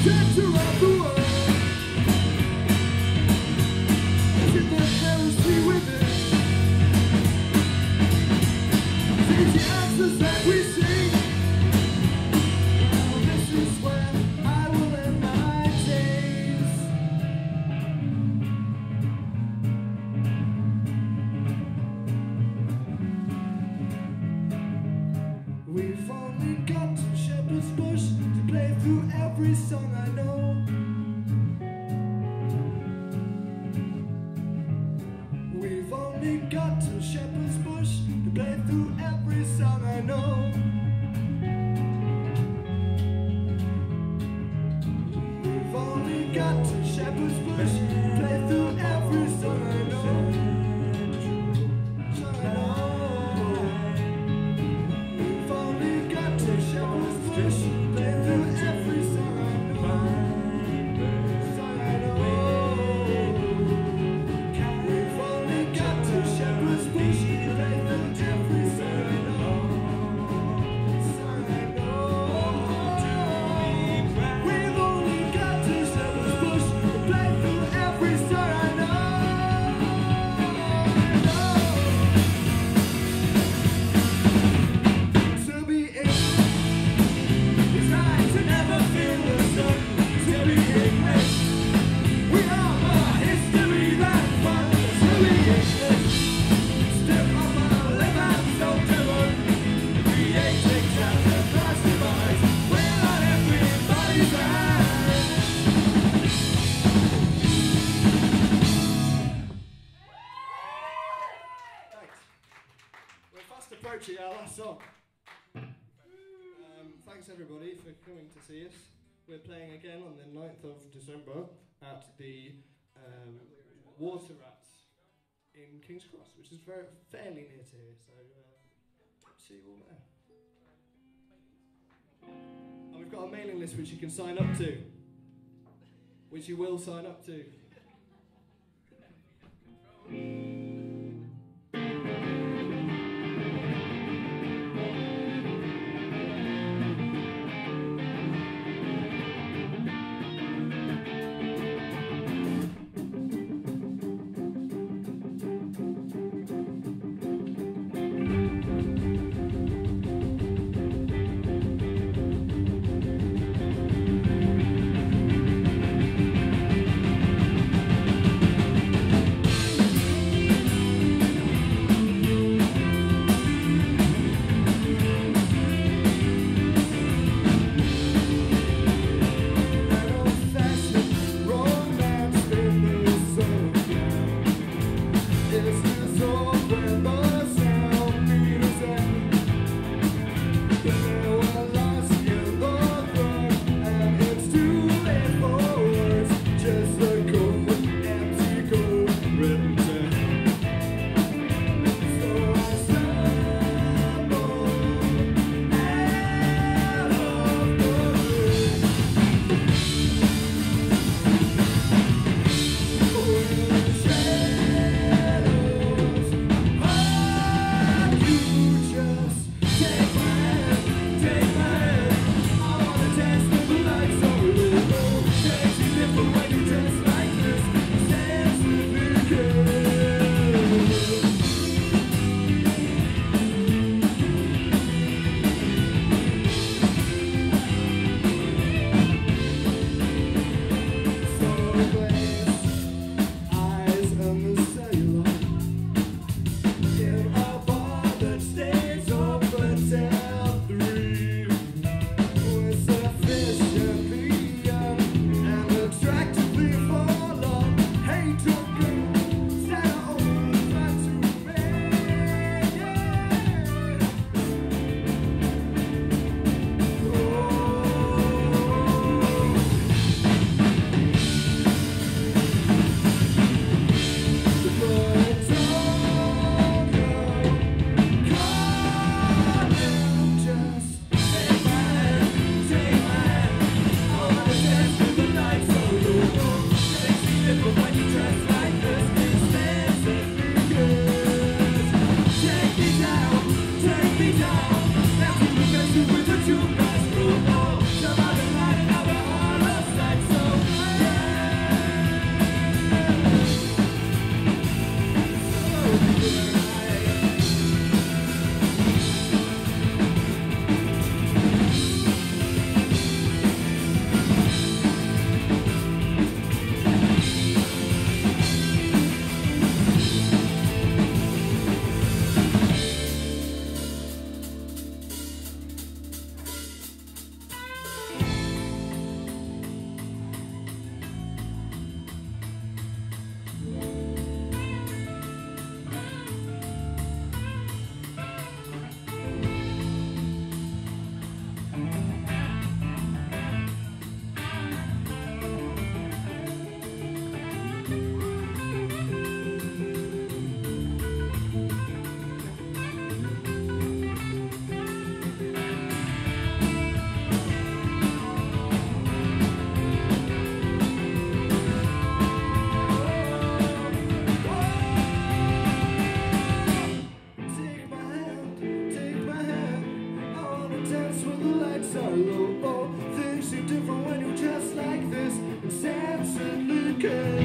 center of the world. Isn't there heresy within? Take the answers that we sing. Well, this is where I will end my days. We've only got to Shepherd's Bush to play through every song I know. We've only got to Shepherd's Bush to play through every song I know. We've only got to Shepherd's Bush to play through every song I know. Song I know. We've only got to Shepherd's Bush to play through every song I know. Song I know. We've only got to Shepherd's Bush to play through every song I know. Song I know. We've only got to Shepherd's Bush to play through every song I know. To be English is right to never feel the sun. To be English, we are more history than fun. To be English, step up our lip and so driven. Creating sounds and flash device. We're on everybody's mind. Thanks. We're fast approaching our last song. Thanks everybody for coming to see us. We're playing again on the 9th of December at the Water Rats in King's Cross, which is fairly near to here, so see you all there. And we've got a mailing list which you can sign up to, which you will sign up to. care.